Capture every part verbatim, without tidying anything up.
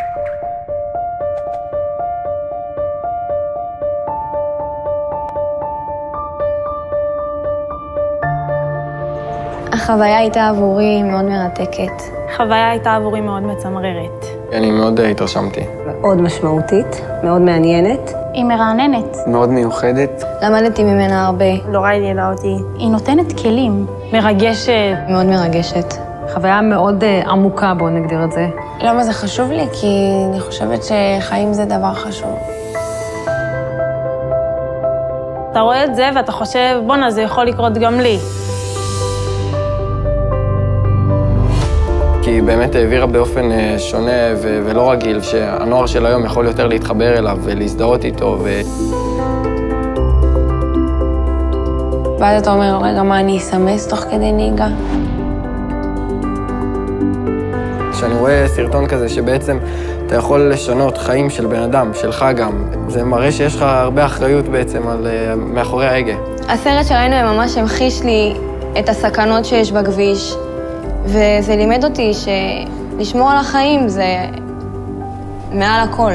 החוויה הייתה עבורי מאוד מרתקת. החוויה הייתה עבורי מאוד מצמררת. אני מאוד התרשמתי. מאוד משמעותית, מאוד מעניינת. היא מרעננת. מאוד מיוחדת. למדתי ממנה הרבה. נורא עניינה אותי. היא נותנת כלים. מרגשת. מאוד מרגשת. חוויה מאוד עמוקה, בואו נגדיר את זה. למה זה חשוב לי? כי אני חושבת שחיים זה דבר חשוב. אתה רואה את זה ואתה חושב, בונה, זה יכול לקרות גם לי. כי היא באמת העבירה באופן שונה ו- ולא רגיל, שהנוער של היום יכול יותר להתחבר אליו ולהזדהות איתו. ו... ואז אתה אומר, רגע, מה, אני אסמס תוך כדי נהיגה? כשאני רואה סרטון כזה שבעצם אתה יכול לשנות חיים של בן אדם, שלך גם, זה מראה שיש לך הרבה אחריות בעצם על מאחורי ההגה. הסרט שראינו ממש המחיש לי את הסכנות שיש בכביש, וזה לימד אותי שלשמור על החיים זה מעל הכל.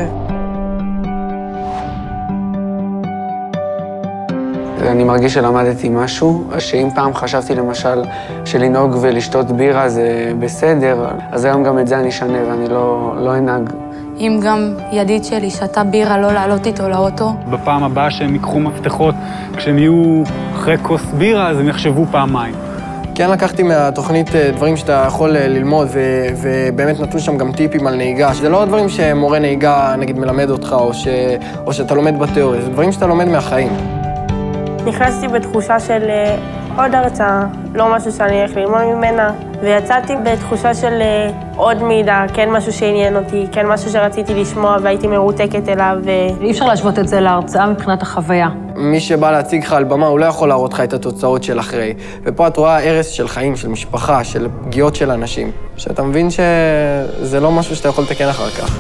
אני מרגיש שלמדתי משהו, שאם פעם חשבתי למשל שלנהוג ולשתות בירה זה בסדר, אז היום גם את זה אני אשנה ואני לא, לא אנהג. אם גם ידיד שלי שתה בירה לא לעלות איתו לאוטו. בפעם הבאה שהם ייקחו מפתחות, כשהם יהיו אחרי כוס בירה, אז הם יחשבו פעמיים. כן, לקחתי מהתוכנית דברים שאתה יכול ללמוד, ו- ובאמת נתנו שם גם טיפים על נהיגה. זה לא דברים שמורה נהיגה, נגיד, מלמד אותך, או, ש- או שאתה לומד בתיאוריה, זה דברים שאתה לומד מהחיים. נכנסתי בתחושה של עוד הרצאה, לא משהו שאני הולך ללמוד ממנה, ויצאתי בתחושה של עוד מידע, כן משהו שעניין אותי, כן משהו שרציתי לשמוע והייתי מרותקת אליו. אי אפשר להשוות את זה להרצאה מבחינת החוויה. מי שבא להציג לך על במה, הוא לא יכול להראות לך את התוצאות של אחרי. ופה את רואה הרס של חיים, של משפחה, של פגיעות של אנשים, שאתה מבין שזה לא משהו שאתה יכול לתקן אחר כך.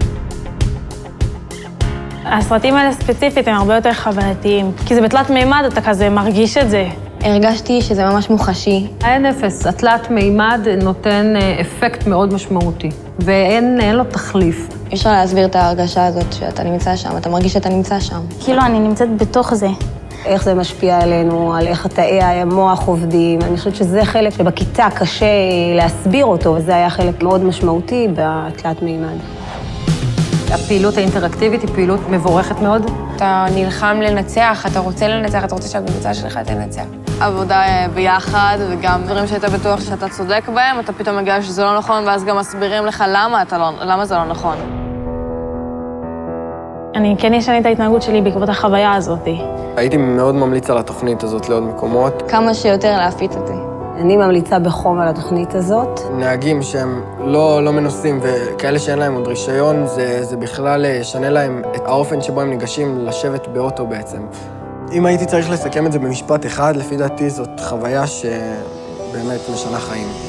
הסרטים האלה ספציפית הם הרבה יותר חווייתיים, כי זה בתלת מימד, אתה כזה מרגיש את זה. הרגשתי שזה ממש מוחשי. ה-אן אפס, התלת מימד, נותן אפקט מאוד משמעותי, ואין לו תחליף. אי אפשר להסביר את ההרגשה הזאת שאתה נמצא שם, אתה מרגיש שאתה נמצא שם. כאילו אני נמצאת בתוך זה. איך זה משפיע עלינו, על איך תאי המוח עובדים. אני חושבת שזה חלק שבכיתה קשה להסביר אותו, וזה היה חלק מאוד משמעותי בתלת מימד. הפעילות האינטראקטיבית היא פעילות מבורכת מאוד. אתה נלחם לנצח, אתה רוצה לנצח, אתה רוצה שהקבוצה שלך תנצח. עבודה ביחד, וגם דברים שהיית בטוח שאתה צודק בהם, אתה פתאום מגיע שזה לא נכון, ואז גם מסבירים לך למה, אתה לא, למה זה לא נכון. אני כן אשנה את ההתנהגות שלי בעקבות החוויה הזאת. הייתי מאוד ממליץ על התוכנית הזאת לעוד מקומות. כמה שיותר להפיץ את זה. אני ממליצה בחום על התוכנית הזאת. נהגים שהם לא, לא מנוסים וכאלה שאין להם עוד רישיון, זה, זה בכלל ישנה להם את האופן שבו הם ניגשים לשבת באוטו בעצם. אם הייתי צריך לסכם את זה במשפט אחד, לפי דעתי זאת חוויה שבאמת משנה חיים.